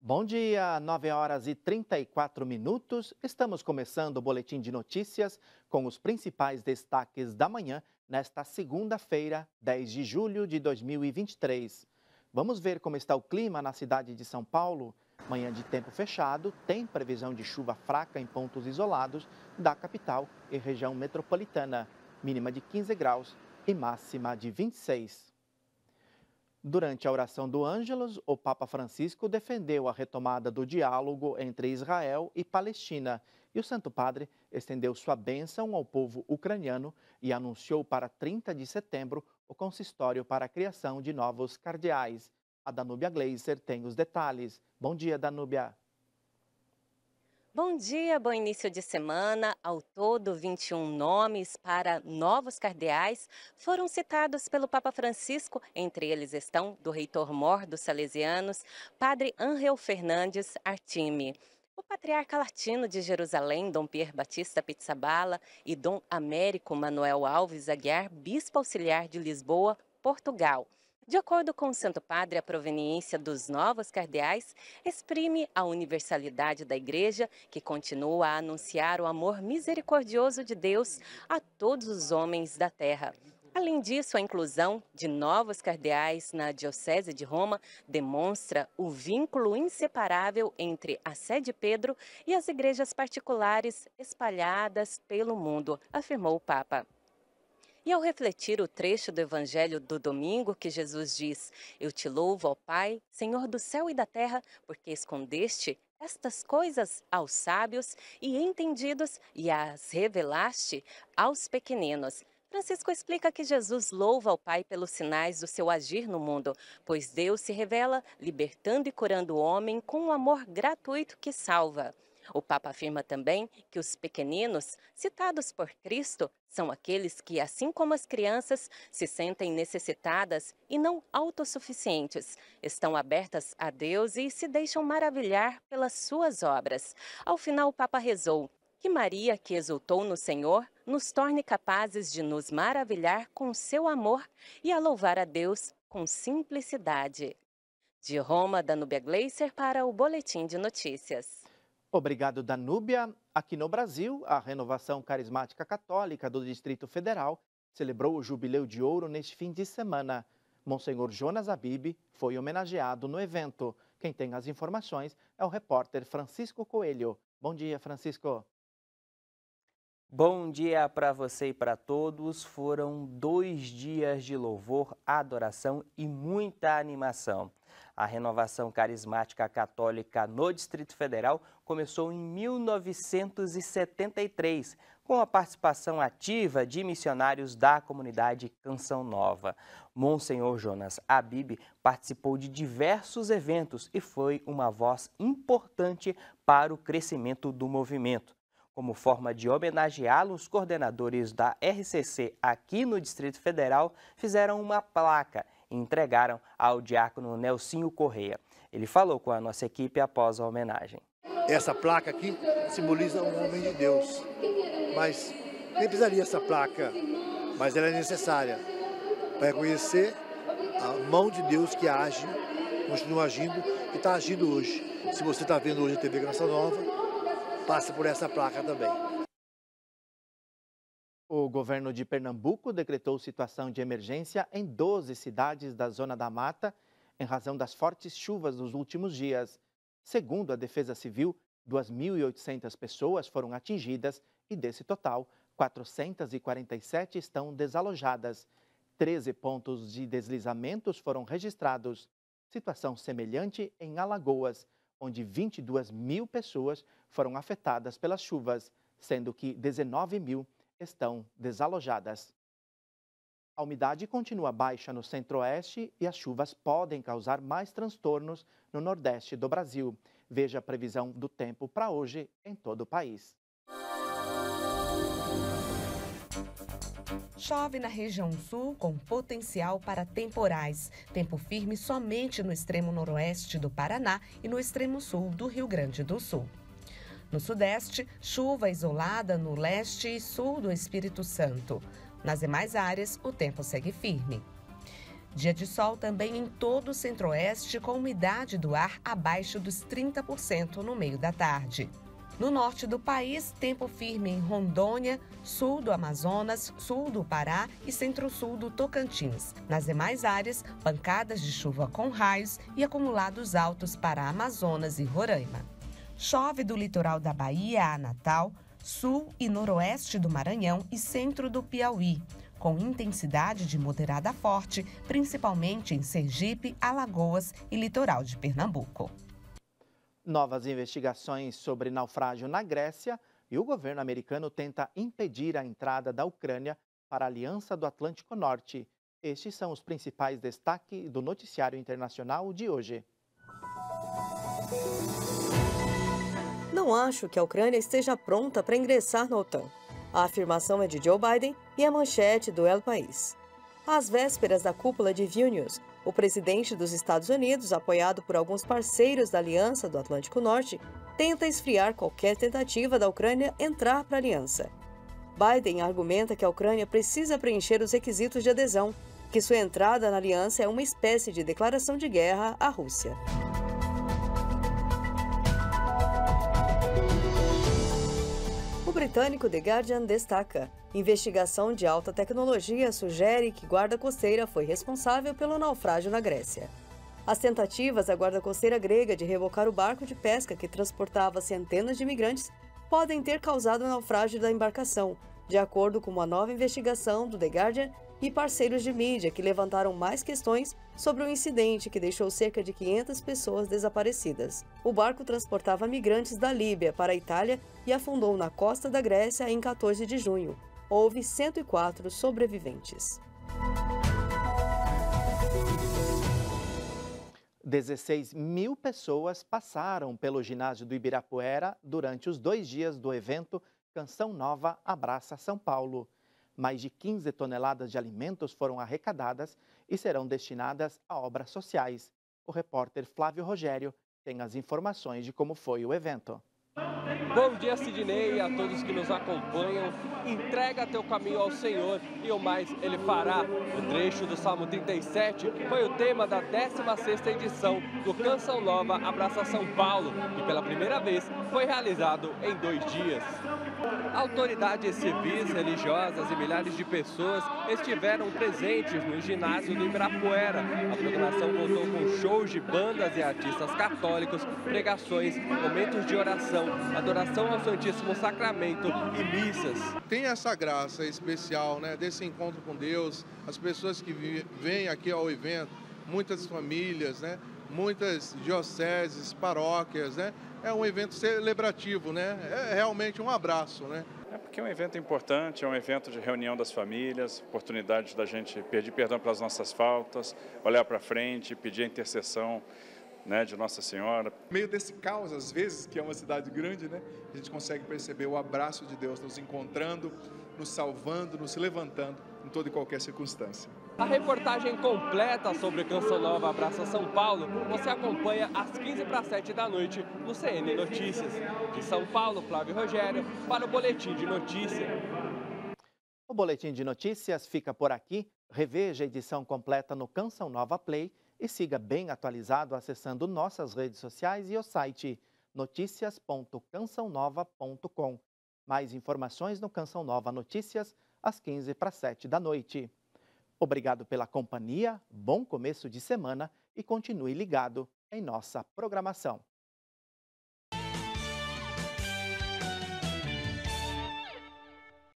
Bom dia, 9 horas e 34 minutos. Estamos começando o Boletim de Notícias com os principais destaques da manhã nesta segunda-feira, 10 de julho de 2023. Vamos ver como está o clima na cidade de São Paulo. Manhã de tempo fechado, tem previsão de chuva fraca em pontos isolados da capital e região metropolitana. Mínima de 15 graus e máxima de 26. Durante a oração do Ângelus, o Papa Francisco defendeu a retomada do diálogo entre Israel e Palestina e o Santo Padre estendeu sua bênção ao povo ucraniano e anunciou para 30 de setembro o consistório para a criação de novos cardeais. A Danúbia Gleiser tem os detalhes. Bom dia, Danúbia. Bom dia, bom início de semana. Ao todo, 21 nomes para novos cardeais foram citados pelo Papa Francisco. Entre eles estão do reitor-mor dos Salesianos, Padre Ángel Fernandes Artime. O patriarca latino de Jerusalém, Dom Pier Batista Pizzaballa, e Dom Américo Manuel Alves Aguiar, bispo auxiliar de Lisboa, Portugal. De acordo com o Santo Padre, a proveniência dos novos cardeais exprime a universalidade da Igreja, que continua a anunciar o amor misericordioso de Deus a todos os homens da terra. Além disso, a inclusão de novos cardeais na Diocese de Roma demonstra o vínculo inseparável entre a Sé de Pedro e as igrejas particulares espalhadas pelo mundo, afirmou o Papa. E ao refletir o trecho do Evangelho do domingo que Jesus diz: "Eu te louvo, ó Pai, Senhor do céu e da terra, porque escondeste estas coisas aos sábios e entendidos e as revelaste aos pequeninos." Francisco explica que Jesus louva ao Pai pelos sinais do seu agir no mundo, pois Deus se revela libertando e curando o homem com um amor gratuito que salva. O Papa afirma também que os pequeninos, citados por Cristo, são aqueles que, assim como as crianças, se sentem necessitadas e não autossuficientes, estão abertas a Deus e se deixam maravilhar pelas suas obras. Ao final, o Papa rezou: "Que Maria, que exultou no Senhor, nos torne capazes de nos maravilhar com seu amor e a louvar a Deus com simplicidade." De Roma, Danúbia Gleiser para o Boletim de Notícias. Obrigado, Danúbia. Aqui no Brasil, a Renovação Carismática Católica do Distrito Federal celebrou o Jubileu de Ouro neste fim de semana. Monsenhor Jonas Abib foi homenageado no evento. Quem tem as informações é o repórter Francisco Coelho. Bom dia, Francisco. Bom dia para você e para todos. Foram 2 dias de louvor, adoração e muita animação. A Renovação Carismática Católica no Distrito Federal começou em 1973, com a participação ativa de missionários da comunidade Canção Nova. Monsenhor Jonas Abib participou de diversos eventos e foi uma voz importante para o crescimento do movimento. Como forma de homenageá-lo, os coordenadores da RCC aqui no Distrito Federal fizeram uma placa e entregaram ao diácono Nelsinho Correia. Ele falou com a nossa equipe após a homenagem. Essa placa aqui simboliza um homem de Deus, mas nem precisaria essa placa, mas ela é necessária para reconhecer a mão de Deus que age, continua agindo e está agindo hoje. Se você está vendo hoje a TV Canção Nova, passe por essa placa também. O governo de Pernambuco decretou situação de emergência em 12 cidades da Zona da Mata em razão das fortes chuvas dos últimos dias. Segundo a Defesa Civil, 2.800 pessoas foram atingidas e, desse total, 447 estão desalojadas. 13 pontos de deslizamentos foram registrados. Situação semelhante em Alagoas, onde 22 mil pessoas foram afetadas pelas chuvas, sendo que 19 mil estão desalojadas. A umidade continua baixa no centro-oeste e as chuvas podem causar mais transtornos no nordeste do Brasil. Veja a previsão do tempo para hoje em todo o país. Chove na região sul com potencial para temporais. Tempo firme somente no extremo noroeste do Paraná e no extremo sul do Rio Grande do Sul. No sudeste, chuva isolada no leste e sul do Espírito Santo. Nas demais áreas, o tempo segue firme. Dia de sol também em todo o centro-oeste, com umidade do ar abaixo dos 30% no meio da tarde. No norte do país, tempo firme em Rondônia, sul do Amazonas, sul do Pará e centro-sul do Tocantins. Nas demais áreas, pancadas de chuva com raios e acumulados altos para Amazonas e Roraima. Chove do litoral da Bahia a Natal, sul e noroeste do Maranhão e centro do Piauí, com intensidade de moderada a forte, principalmente em Sergipe, Alagoas e litoral de Pernambuco. Novas investigações sobre naufrágio na Grécia e o governo americano tenta impedir a entrada da Ucrânia para a Aliança do Atlântico Norte. Estes são os principais destaques do noticiário internacional de hoje. Não acho que a Ucrânia esteja pronta para ingressar na OTAN. A afirmação é de Joe Biden e a manchete do El País. Às vésperas da cúpula de Vilnius, o presidente dos Estados Unidos, apoiado por alguns parceiros da Aliança do Atlântico Norte, tenta esfriar qualquer tentativa da Ucrânia entrar para a aliança. Biden argumenta que a Ucrânia precisa preencher os requisitos de adesão, que sua entrada na aliança é uma espécie de declaração de guerra à Rússia. O britânico The Guardian destaca: investigação de alta tecnologia sugere que guarda costeira foi responsável pelo naufrágio na Grécia. As tentativas da guarda costeira grega de revocar o barco de pesca que transportava centenas de imigrantes podem ter causado o naufrágio da embarcação, de acordo com uma nova investigação do The Guardian e parceiros de mídia que levantaram mais questões sobre o incidente que deixou cerca de 500 pessoas desaparecidas. O barco transportava migrantes da Líbia para a Itália e afundou na costa da Grécia em 14 de junho. Houve 104 sobreviventes. 16 mil pessoas passaram pelo ginásio do Ibirapuera durante os 2 dias do evento Canção Nova Abraça São Paulo. Mais de 15 toneladas de alimentos foram arrecadadas e serão destinadas a obras sociais. O repórter Flávio Rogério tem as informações de como foi o evento. Bom dia, Sidnei, a todos que nos acompanham. Entrega teu caminho ao Senhor e o mais Ele fará. O trecho do Salmo 37 foi o tema da 16ª edição do Canção Nova Abraça São Paulo, que pela primeira vez foi realizado em 2 dias. Autoridades civis, religiosas e milhares de pessoas estiveram presentes no ginásio do Ibirapuera. A programação contou com shows de bandas e artistas católicos, pregações, momentos de oração, adoração ao Santíssimo Sacramento e missas. Tem essa graça especial, né, desse encontro com Deus, as pessoas que vêm aqui ao evento, muitas famílias, né, muitas dioceses, paróquias, né, é um evento celebrativo, né, é realmente um abraço, né. É porque é um evento importante, é um evento de reunião das famílias, oportunidade da gente pedir perdão pelas nossas faltas, olhar para frente, pedir a intercessão, né, de Nossa Senhora. No meio desse caos, às vezes, que é uma cidade grande, né, a gente consegue perceber o abraço de Deus nos encontrando, nos salvando, nos levantando em toda e qualquer circunstância. A reportagem completa sobre o Canção Nova Abraça São Paulo você acompanha às 6:45 da noite no CN Notícias. De São Paulo, Flávio Rogério, para o Boletim de Notícia. O Boletim de Notícias fica por aqui. Reveja a edição completa no Canção Nova Play e siga bem atualizado acessando nossas redes sociais e o site noticias.cançãonova.com. Mais informações no Canção Nova Notícias às 6:45 da noite. Obrigado pela companhia, bom começo de semana e continue ligado em nossa programação.